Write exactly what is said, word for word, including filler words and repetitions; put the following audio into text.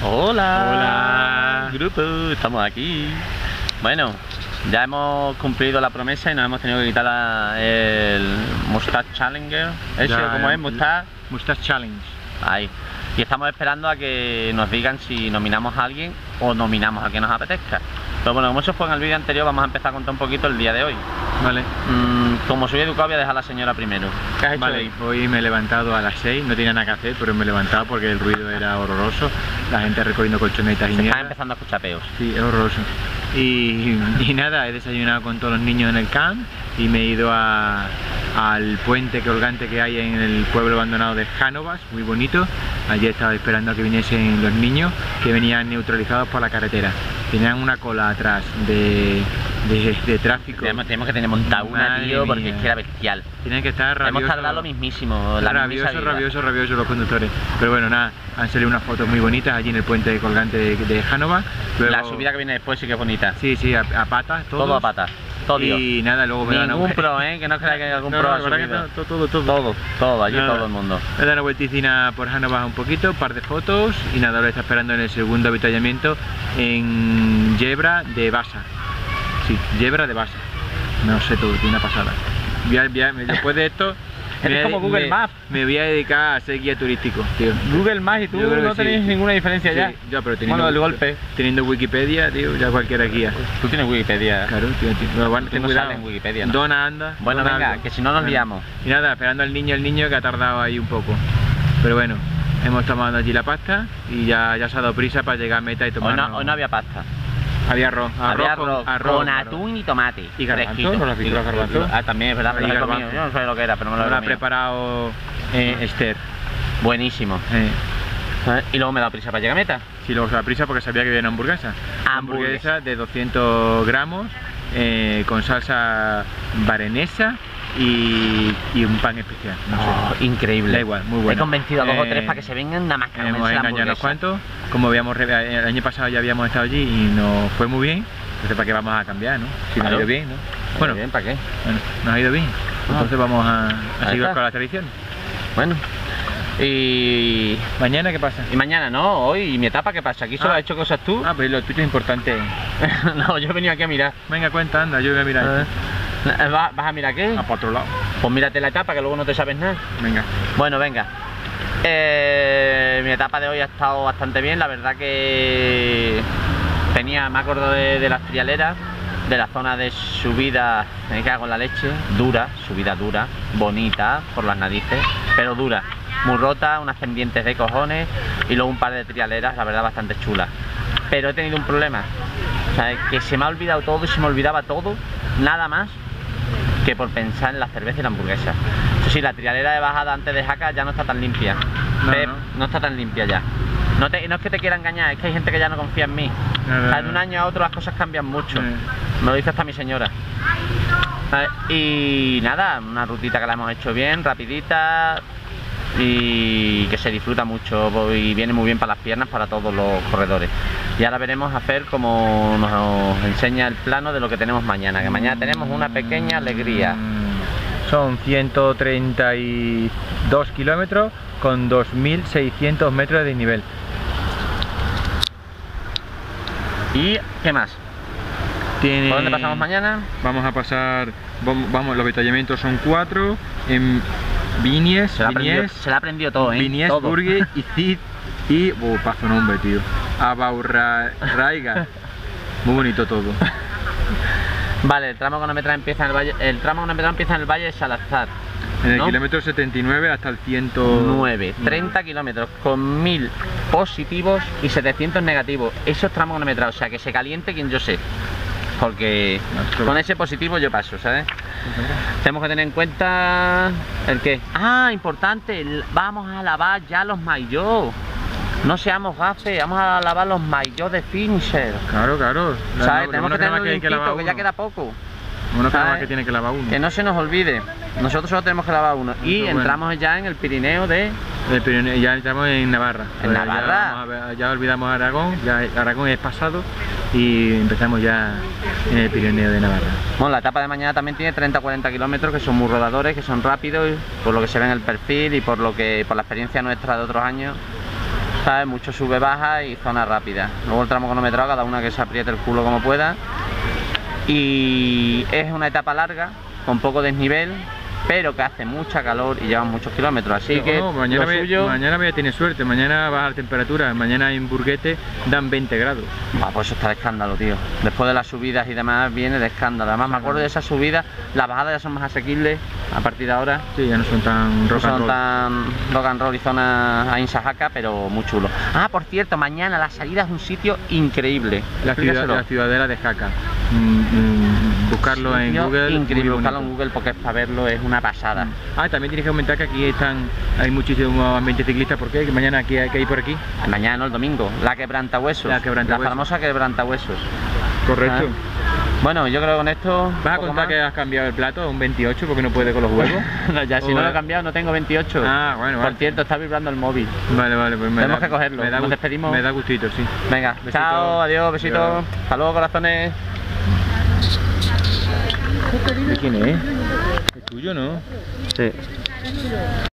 Hola. Hola. Grupo, estamos aquí. Bueno, ya hemos cumplido la promesa y nos hemos tenido que quitar la- el Mustache Challenger. ¿Ese Ya, cómo es? el- Mustache. Mustache Challenge. Ahí. Y estamos esperando a que nos digan si nominamos a alguien o nominamos a quien nos apetezca. Pero bueno, como eso fue en el vídeo anterior, vamos a empezar a contar un poquito el día de hoy. Vale. Mm, como soy educado, voy a dejar a la señora primero. ¿Qué has hecho Vale, hoy? hoy me he levantado a las seis, no tenía nada que hacer, pero me he levantado porque el ruido era horroroso. La gente recogiendo colchonetas y Se mierda. están empezando a escuchar peos. Sí, es horroroso. Y, y nada, he desayunado con todos los niños en el camp y me he ido a, al puente colgante que hay en el pueblo abandonado de Jánovas, muy bonito. Allí estaba esperando a que viniesen los niños que venían neutralizados por la carretera. Tenían una cola atrás de, de, de tráfico. Tenemos, tenemos que tener montada una, Madre tío, porque mía. es que era bestial. Tienen que estar rabiosos. Hemos tardado lo mismísimo. La rabiosos, misma vida. rabiosos, rabiosos los conductores. Pero bueno, nada, han salido unas fotos muy bonitas allí en el puente colgante de, de Jánovas. Luego- La subida que viene después sí que es bonita. Sí, sí, a, a patas, todos. Todo a patas. Todo Dios. Y nada, luego me dan Ningún una pro, ¿eh? Que no creáis que hay algún No, pro no, ha la verdad que subido. no, todo, todo, Todo, todo, allí Nada. todo el mundo. Me he dado una vuelticina por Jánovas un poquito, un par de fotos y nada, ahora está esperando en el segundo avituallamiento en Yebra de Basa. Sí, Yebra de Basa. No sé todo, tiene una pasada. Voy a- voy a- después de esto... me Eres voy a- como Google me- Maps. Me voy a dedicar a ser guía turístico, tío. Google Maps y tú Yo creo que no sí. tenéis ninguna diferencia Sí, ya. ya, pero teniendo, Bueno, el golpe. teniendo Wikipedia, tío, ya cualquiera guía. Tú tienes Wikipedia. Claro, tío, tío. Pero bueno, Tú ten no cuidado. sales en Wikipedia, ¿no? Dona anda. Bueno, dona venga, algo. que si no nos Bueno. liamos. Y nada, esperando al niño, el niño que ha tardado ahí un poco. Pero bueno, hemos tomado allí la pasta y ya, ya se ha dado prisa para llegar a meta y Hoy tomar. no, hoy no había pasta. Había arroz. Había con- arroz, arroz, con arroz. atún y tomate. ¿Y garbanzo? fresquito. ¿No lo has visto, Y- los garbanzos? Ah, también es verdad, pero Y lo he comido. garbanzo. Yo no sé lo que era, pero me lo Lo he ha comido. preparado eh, Esther. Buenísimo. Eh, ¿Sabes? Y luego me he dado prisa para llegar a meta. Sí, luego se da prisa porque sabía que había una hamburguesa. Hamburguesa. Hamburguesa de doscientos gramos eh, con salsa barenesa y, y un pan especial. No sé. Oh, increíble. Da igual, muy bueno. He convencido a dos o Eh, tres para que se vengan nada más que a Hemos comerse la engañado unos hamburguesa. cuantos. Como habíamos re- el año pasado ya habíamos estado allí y nos fue muy bien. Entonces, ¿para qué vamos a cambiar, no? Si nos ha Claro. ido bien, ¿no? Bueno, Bueno, bien, ¿para qué? bueno, nos ha ido bien. Entonces vamos a, a Ahí seguir está. con la tradición. Bueno. Y... ¿Mañana qué pasa? y mañana no, hoy, ¿y mi etapa qué pasa? ¿Aquí solo Ah. has hecho cosas tú? Ah, pues lo tuyo es importante. No, yo he venido aquí a mirar. Venga, cuenta, anda, yo voy a mirar. Eh, ¿va- ¿Vas a mirar qué? Ah, para otro lado. Pues mírate la etapa que luego no te sabes nada. Venga. Bueno, venga. Eh, mi etapa de hoy ha estado bastante bien, la verdad que tenía, me acuerdo de, de las trialeras, de la zona de subida, me cago en la leche, dura, subida dura, bonita por las narices, pero dura, muy rota, unas pendientes de cojones y luego un par de trialeras, la verdad bastante chulas. Pero he tenido un problema, o sea, que se me ha olvidado todo y se me olvidaba todo, nada más que por pensar en la cerveza y la hamburguesa. Eso sí, la trialera de bajada antes de Jaca ya no está tan limpia. No, Pep, no. no está tan limpia ya. No, te- no es que te quiera engañar, es que hay gente que ya no confía en mí. No, no, O sea, de no. un año a otro las cosas cambian mucho. Eh. Me lo dice hasta mi señora. ¿Sabes? Y nada, una rutita que la hemos hecho bien, rapidita y que se disfruta mucho y viene muy bien para las piernas, para todos los corredores. Y ahora veremos a Fer cómo nos enseña el plano de lo que tenemos mañana, que mañana tenemos una pequeña alegría. Mm, Son ciento treinta y dos kilómetros con dos mil seiscientos metros de nivel. ¿Y qué más? Tiene... ¿Por dónde pasamos mañana? Vamos a pasar, vam- vamos, los avituallamientos son cuatro, en Vinies, Se la ha aprendido, Vinies, se la ha aprendido todo, ¿eh? Vinies, Todo. Burgui y Cid y, oh, paso nombre, tío, Abaurraiga. Muy bonito todo. Vale, el tramo cronometrado empieza en el valle, el tramo cronometrado empieza en el valle de Salazar. En el ¿no? kilómetro setenta y nueve hasta el ciento nueve, treinta kilómetros con mil positivos y setecientos negativos. Eso es tramo cronometrado, o sea que se caliente quien yo sé. Porque con ese positivo yo paso, ¿sabes? Tenemos que tener en cuenta el qué. Ah, importante, el- vamos a lavar ya los maillot. No seamos gafes, vamos a lavar los maillot de finisher. Claro, claro. La- ¿Sabes? lo Tenemos bueno que nada más tenerlo hay que lavar limpito, que ya uno. queda poco. Uno que nada más ¿sabes? que tiene que lavar uno. Que no se nos olvide. Nosotros solo tenemos que lavar uno. Y Eso bueno. entramos ya en el Pirineo de... El Pirineo- ya entramos en Navarra. ¿En Ya Navarra? vamos a ver- Ya, olvidamos Aragón, ya Aragón es pasado y empezamos ya en el Pirineo de Navarra. Bueno, la etapa de mañana también tiene treinta a cuarenta kilómetros, que son muy rodadores, que son rápidos, por lo que se ve en el perfil y por lo que por la experiencia nuestra de otros años. ¿sabes? Mucho sube, baja y zona rápida. Luego el tramo cronometrado, cada una que se apriete el culo como pueda. Y es una etapa larga, con poco desnivel, pero que hace mucha calor y llevan muchos kilómetros, así que no, mañana, lo me, suyo... mañana me tiene suerte, mañana baja la temperatura, mañana en Burguete dan veinte grados. Ah, pues eso está de escándalo, tío. Después de las subidas y demás viene de escándalo. Además me acuerdo de esas subidas, las bajadas ya son más asequibles a partir de ahora. Sí, ya no son tan rock No and son roll. tan rock and roll y zona a Insajaca, pero muy chulo. Ah, por cierto, mañana la salida es un sitio increíble. La, ciudad, Explícaselo. la ciudadela de Jaca. Mm, mm, buscarlo en Sitio Google. Increíble, muy buscarlo en bonito. Google porque es para verlo, es una pasada. Ah, también tienes que comentar que aquí están, hay muchísimos ambientes ciclistas. ¿Por qué? Que mañana aquí hay que ir por aquí. Mañana, no, el domingo, la quebrantahuesos. La quebrantahuesos. famosa quebrantahuesos. Correcto. Ah. Bueno, yo creo que con esto... ¿Vas a poco contar más. que has cambiado el plato a un veintiocho porque no puede con los huevos? No, ya, si O no lo va- he cambiado no tengo veintiocho. Ah, bueno, Por vale. cierto, está vibrando el móvil. Vale, vale, pues me Tenemos da, que cogerlo. Me da, Nos gust- despedimos. Me da gustito, sí. Venga, Besito. chao, adiós, besitos. Adiós. Hasta luego, corazones. ¿De quién es? ¿Es tuyo, no? Sí.